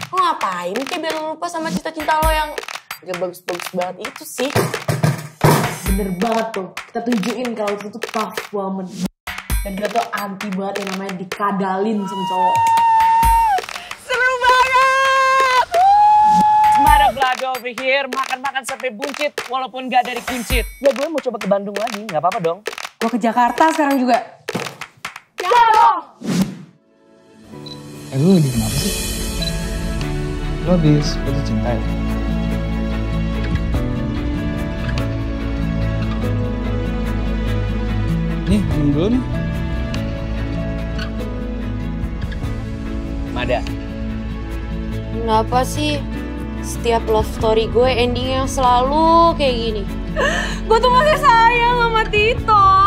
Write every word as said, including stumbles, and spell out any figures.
Lo ngapain kayak biar lo lupa sama cinta-cinta lo yang gak bagus-bagus banget itu sih. Bener banget tuh, kita tunjukin kalau itu tuh tough woman. Dan kita tuh anti banget yang namanya dikadalin sama cowok. Seru banget! Semara Vlado over here, makan-makan sampai buncit walaupun gak dari kuncit. Ya gue mau coba ke Bandung lagi, gak apa-apa dong. Gue ke Jakarta sekarang juga. Ya dong! Eh lu lagi kenapa sih? Lu habis putus cinta ya? Nih, minum dulu nih. Mada. Kenapa sih setiap love story gue endingnya selalu kayak gini? Gue tuh masih sayang sama Tito.